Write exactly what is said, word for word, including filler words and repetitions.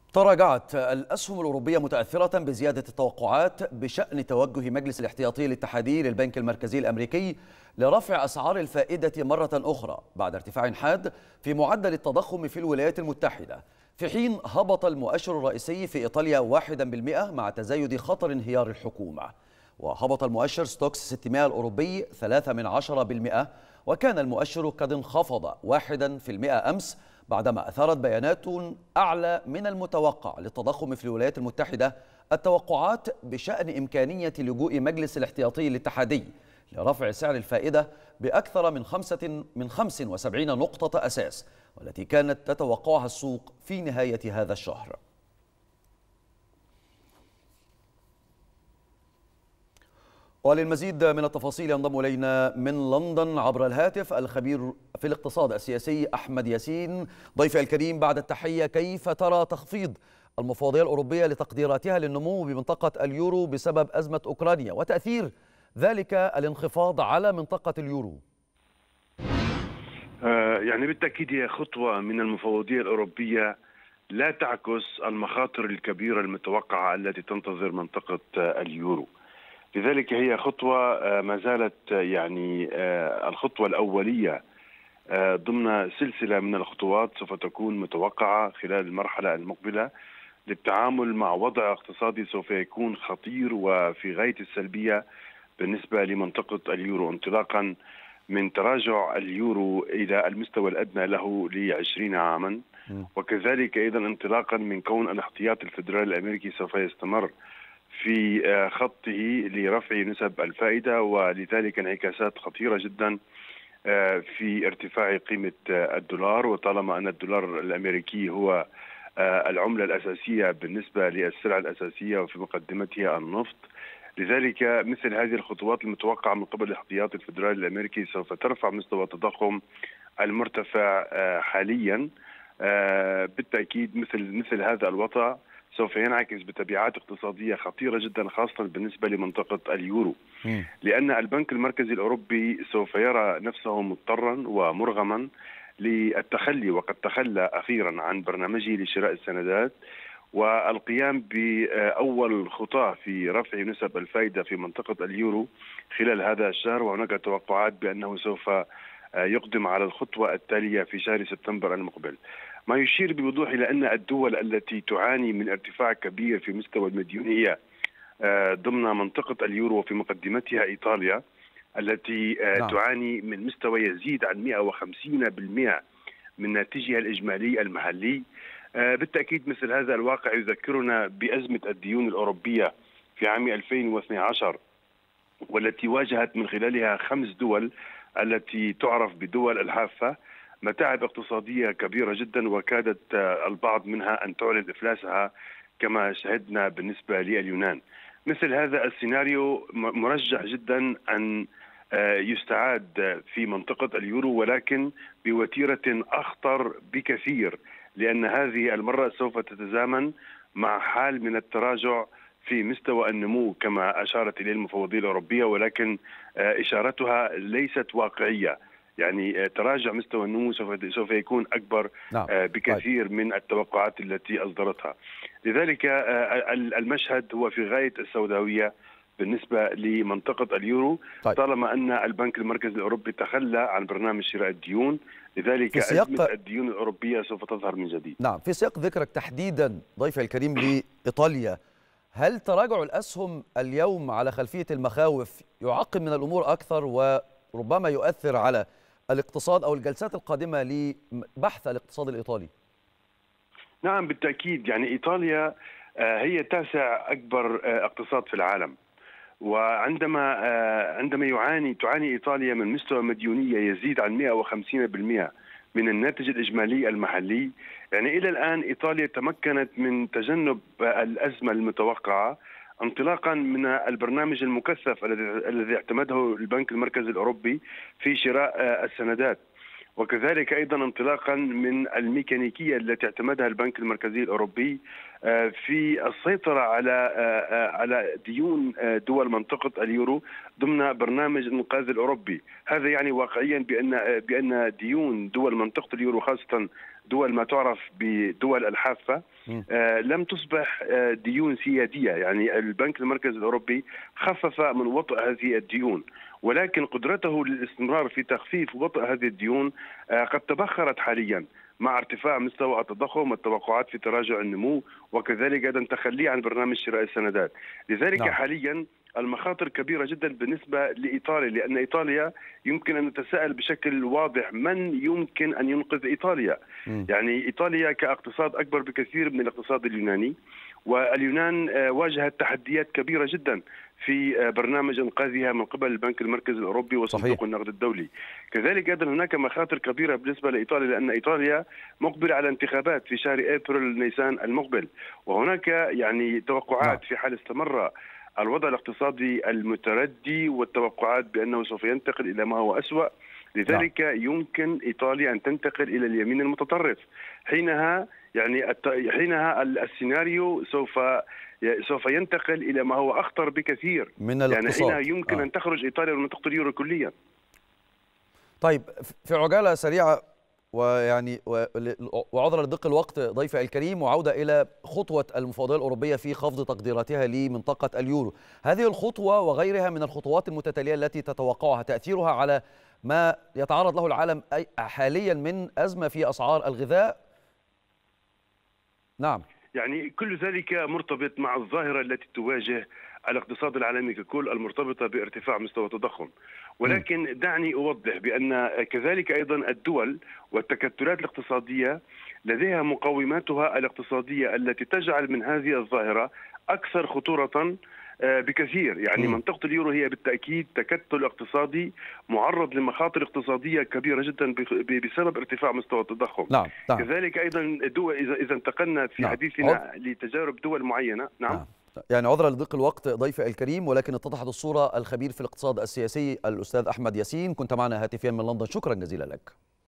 تراجعت الأسهم الأوروبية متأثرة بزيادة التوقعات بشأن توجه مجلس الاحتياطي الاتحادي للبنك المركزي الأمريكي لرفع أسعار الفائدة مرة أخرى بعد ارتفاع حاد في معدل التضخم في الولايات المتحدة، في حين هبط المؤشر الرئيسي في إيطاليا واحدا بالمئة مع تزايد خطر انهيار الحكومة. وهبط المؤشر ستوكس ستمائة الأوروبي ثلاثة من عشرة بالمئة، وكان المؤشر قد انخفض واحدا في المئة أمس بعدما أثارت بيانات أعلى من المتوقع للتضخم في الولايات المتحدة التوقعات بشأن إمكانية لجوء مجلس الاحتياطي الاتحادي لرفع سعر الفائدة بأكثر من خمسة من خمس وسبعين نقطة أساس، والتي كانت تتوقعها السوق في نهاية هذا الشهر. وللمزيد من التفاصيل ينضم إلينا من لندن عبر الهاتف الخبير في الاقتصاد السياسي أحمد ياسين. ضيفي الكريم، بعد التحية، كيف ترى تخفيض المفوضية الأوروبية لتقديراتها للنمو بمنطقة اليورو بسبب أزمة أوكرانيا وتأثير ذلك الانخفاض على منطقة اليورو؟ آه يعني بالتأكيد هي خطوة من المفوضية الأوروبية لا تعكس المخاطر الكبيرة المتوقعة التي تنتظر منطقة اليورو. لذلك هي خطوة ما زالت يعني الخطوة الأولية ضمن سلسلة من الخطوات سوف تكون متوقعة خلال المرحلة المقبلة للتعامل مع وضع اقتصادي سوف يكون خطير وفي غاية السلبية بالنسبة لمنطقة اليورو، انطلاقا من تراجع اليورو إلى المستوى الأدنى له لعشرين عاما، وكذلك أيضا انطلاقا من كون الاحتياط الفيدرالي الأمريكي سوف يستمر في خطه لرفع نسب الفائدة، ولذلك انعكاسات خطيرة جدا في ارتفاع قيمة الدولار. وطالما أن الدولار الأمريكي هو العملة الأساسية بالنسبة للسلع الأساسية وفي مقدمتها النفط، لذلك مثل هذه الخطوات المتوقعة من قبل الاحتياطي الفيدرالي الأمريكي سوف ترفع مستوى التضخم المرتفع حاليا. بالتأكيد مثل مثل هذا الوضع سوف ينعكس بتبعات اقتصادية خطيرة جدا خاصة بالنسبة لمنطقة اليورو، لأن البنك المركزي الأوروبي سوف يرى نفسه مضطرا ومرغما للتخلي، وقد تخلى أخيرا عن برنامجه لشراء السندات والقيام بأول خطاه في رفع نسب الفائدة في منطقة اليورو خلال هذا الشهر، وهناك توقعات بأنه سوف يقدم على الخطوة التالية في شهر سبتمبر المقبل، ما يشير بوضوح إلى أن الدول التي تعاني من ارتفاع كبير في مستوى المديونية ضمن منطقة اليورو وفي مقدمتها إيطاليا التي نعم. تعاني من مستوى يزيد عن مئة وخمسين بالمئة من ناتجها الإجمالي المحلي. بالتأكيد مثل هذا الواقع يذكرنا بأزمة الديون الأوروبية في عام ألفين واثني عشر، والتي واجهت من خلالها خمس دول التي تعرف بدول الحافة متاعب اقتصادية كبيرة جدا، وكادت البعض منها أن تعلن إفلاسها كما شهدنا بالنسبة لليونان. مثل هذا السيناريو مرجح جدا أن يستعاد في منطقة اليورو، ولكن بوتيرة أخطر بكثير، لأن هذه المرة سوف تتزامن مع حال من التراجع في مستوى النمو كما أشارت إليه المفوضية الأوروبية، ولكن إشارتها ليست واقعية. يعني تراجع مستوى النمو سوف سوف يكون أكبر نعم. بكثير من التوقعات التي أصدرتها. لذلك المشهد هو في غاية السوداوية بالنسبة لمنطقة اليورو، طيب. طالما أن البنك المركزي الأوروبي تخلى عن برنامج شراء الديون، لذلك أزمة الديون الأوروبية سوف تظهر من جديد. نعم، في سياق ذكرك تحديدا ضيفي الكريم لإيطاليا، هل تراجع الأسهم اليوم على خلفية المخاوف يعقد من الأمور أكثر وربما يؤثر على الاقتصاد أو الجلسات القادمة لبحث الاقتصاد الإيطالي؟ نعم بالتأكيد، يعني إيطاليا هي تاسع أكبر اقتصاد في العالم، وعندما عندما يعاني تعاني إيطاليا من مستوى مديونية يزيد عن مئة وخمسين بالمئة من الناتج الإجمالي المحلي، يعني إلى الآن إيطاليا تمكنت من تجنب الأزمة المتوقعة انطلاقا من البرنامج المكثف الذي اعتمده البنك المركزي الأوروبي في شراء السندات، وكذلك أيضا انطلاقا من الميكانيكية التي اعتمدها البنك المركزي الأوروبي في السيطرة على على ديون دول منطقة اليورو ضمن برنامج الإنقاذ الأوروبي. هذا يعني واقعيا بأن بأن ديون دول منطقة اليورو خاصة دول ما تعرف بدول الحافة آه لم تصبح آه ديون سيادية. يعني البنك المركزي الأوروبي خفف من وطئ هذه الديون، ولكن قدرته للاستمرار في تخفيف وطئ هذه الديون آه قد تبخرت حاليا مع ارتفاع مستوى التضخم والتوقعات في تراجع النمو، وكذلك أيضا تخلي عن برنامج شراء السندات. لذلك نعم. حاليا المخاطر كبيرة جدا بالنسبة لإيطاليا، لأن إيطاليا يمكن أن نتساءل بشكل واضح من يمكن أن ينقذ إيطاليا. م. يعني إيطاليا كاقتصاد أكبر بكثير من الاقتصاد اليوناني، واليونان واجهت تحديات كبيرة جدا في برنامج إنقاذها من قبل البنك المركزي الأوروبي وصندوق النقد الدولي. كذلك أيضا هناك مخاطر كبيرة بالنسبة لإيطاليا، لأن إيطاليا مقبلة على انتخابات في شهر أبريل نيسان المقبل، وهناك يعني توقعات في حال استمر الوضع الاقتصادي المتردي والتوقعات بأنه سوف ينتقل إلى ما هو أسوأ. لذلك لا. يمكن إيطاليا أن تنتقل إلى اليمين المتطرف. حينها يعني حينها السيناريو سوف سوف ينتقل إلى ما هو أخطر بكثير من الاقتصاد. يعني حينها يمكن آه. أن تخرج إيطاليا من منطقة اليورو كليا. طيب في عجالة سريعة ويعني وعذرا لضيق الوقت ضيفي الكريم، وعودة إلى خطوة المفوضية الأوروبية في خفض تقديراتها لمنطقة اليورو، هذه الخطوة وغيرها من الخطوات المتتالية التي تتوقعها تأثيرها على ما يتعرض له العالم حاليا من أزمة في أسعار الغذاء؟ نعم، يعني كل ذلك مرتبط مع الظاهرة التي تواجه الاقتصاد العالمي ككل المرتبطة بارتفاع مستوى التضخم. ولكن دعني أوضح بأن كذلك أيضا الدول والتكتلات الاقتصادية لديها مقوماتها الاقتصادية التي تجعل من هذه الظاهرة أكثر خطورة بكثير. يعني م. منطقة اليورو هي بالتأكيد تكتل اقتصادي معرض لمخاطر اقتصادية كبيرة جدا بسبب ارتفاع مستوى التضخم. نعم. نعم. كذلك أيضا دول إذا إذا انتقلنا في نعم. حديثنا عض... لتجارب دول معينة. نعم, نعم. يعني عذرا لضيق الوقت ضيفي الكريم، ولكن اتضحت الصورة. الخبير في الاقتصاد السياسي الأستاذ أحمد ياسين كنت معنا هاتفيا من لندن، شكرا جزيلا لك.